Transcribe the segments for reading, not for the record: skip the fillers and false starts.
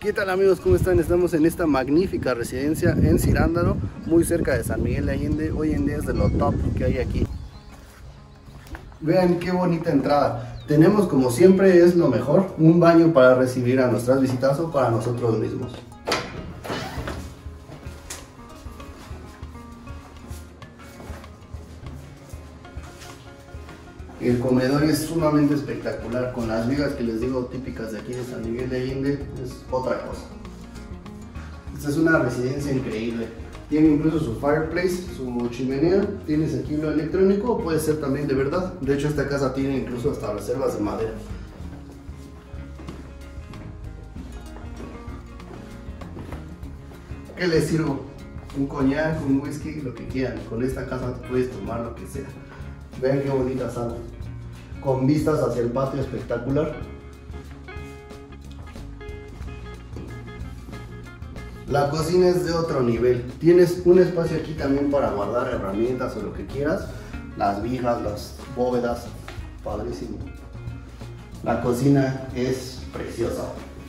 ¿Qué tal amigos? ¿Cómo están? Estamos en esta magnífica residencia en Cirándaro, muy cerca de San Miguel de Allende. Hoy en día es de lo top que hay aquí. Vean qué bonita entrada. Tenemos, como siempre es lo mejor, un baño para recibir a nuestras visitas o para nosotros mismos. El comedor es sumamente espectacular, con las vigas que les digo típicas de aquí de San Miguel de Allende, es otra cosa. Esta es una residencia increíble. Tiene incluso su fireplace, su chimenea, tienes aquí lo electrónico, o puede ser también de verdad. De hecho esta casa tiene incluso hasta reservas de madera. ¿Qué les sirvo? Un coñac, un whisky, lo que quieran. Con esta casa puedes tomar lo que sea. Vean qué bonita sala, con vistas hacia el patio espectacular. La cocina es de otro nivel. Tienes un espacio aquí también para guardar herramientas o lo que quieras. Las vigas, las bóvedas, padrísimo. La cocina es preciosa.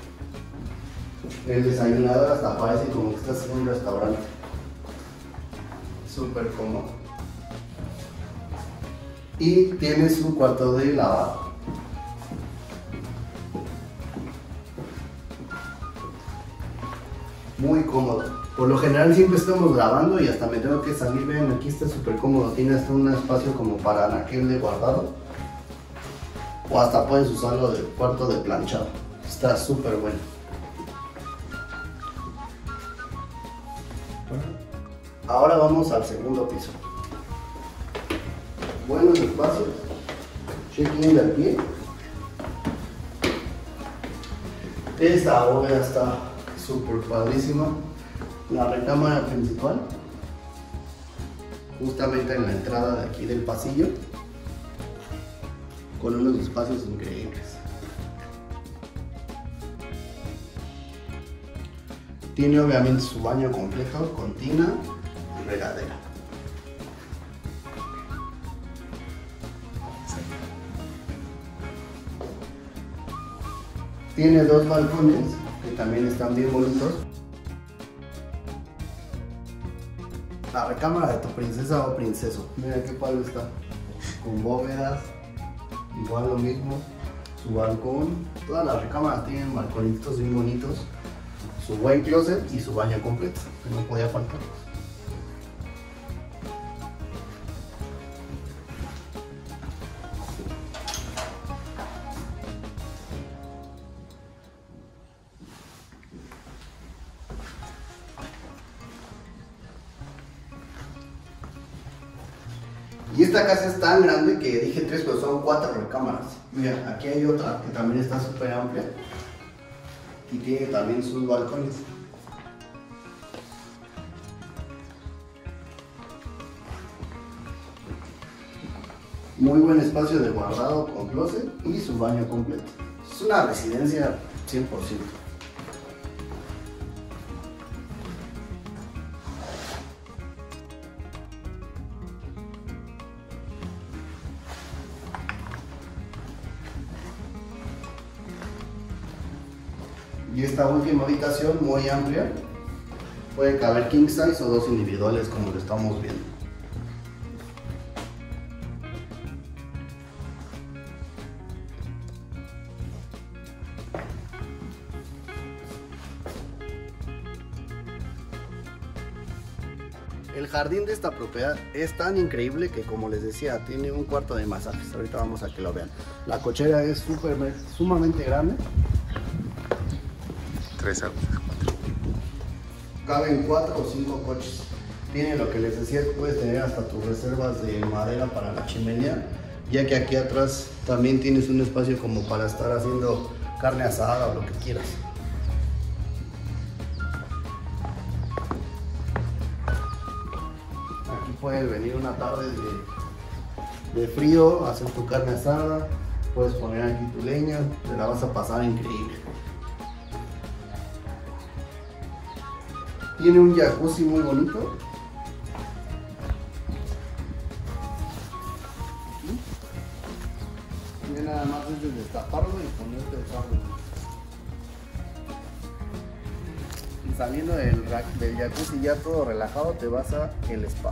El desayunador hasta parece como que estás en un restaurante. Súper cómodo. Y tiene su cuarto de lavado. Muy cómodo. Por lo general siempre estamos grabando y hasta me tengo que salir. Vean, aquí está súper cómodo. Tiene hasta un espacio como para anaquel de guardado. O hasta puedes usarlo de cuarto de planchado. Está súper bueno. Ahora vamos al segundo piso. Buenos espacios, check-in de pie. Esta bóveda está súper padrísima. La recámara principal, justamente en la entrada de aquí del pasillo, con unos espacios increíbles. Tiene obviamente su baño completo con tina y regadera. Tiene dos balcones que también están bien bonitos. La recámara de tu princesa o princeso. Mira qué padre está. Con bóvedas. Igual lo mismo. Su balcón. Todas las recámaras tienen balconitos bien bonitos. Su buen closet y su baño completo, que no podía faltar. Y esta casa es tan grande que dije 3, pero son 4 recámaras. Mira, aquí hay otra que también está súper amplia. Y tiene también sus balcones. Muy buen espacio de guardado con closet y su baño completo. Es una residencia 100%. Y esta última habitación muy amplia, puede caber king size o 2 individuales como lo estamos viendo. El jardín de esta propiedad es tan increíble que, como les decía, tiene un cuarto de masajes. Ahorita vamos a que lo vean. La cochera es sumamente grande. 3 autos, 4. Caben 4 o 5 coches. Tiene lo que les decía, puedes tener hasta tus reservas de madera para la chimenea, ya que aquí atrás también tienes un espacio como para estar haciendo carne asada o lo que quieras. Aquí puedes venir una tarde de frío, hacer tu carne asada, puedes poner aquí tu leña, te la vas a pasar increíble. Tiene un jacuzzi muy bonito. Y nada más es de destaparlo y ponerte el agua. saliendo del jacuzzi ya todo relajado, te vas a el spa.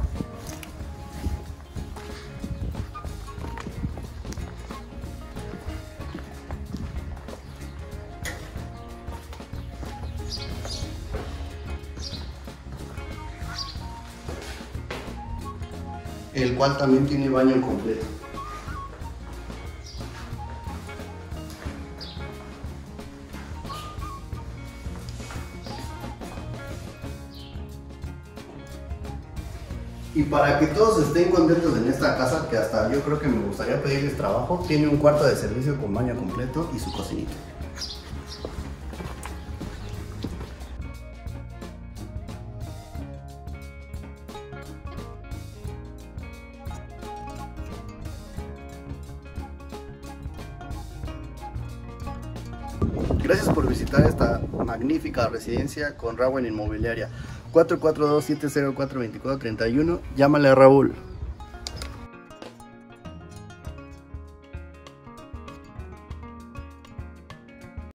El cual también tiene baño completo. Y para que todos estén contentos en esta casa, que hasta yo creo que me gustaría pedirles trabajo, tiene un cuarto de servicio con baño completo y su cocinita. Gracias por visitar esta magnífica residencia con Raúl Inmobiliaria. 442-704-2431. Llámale a Raúl.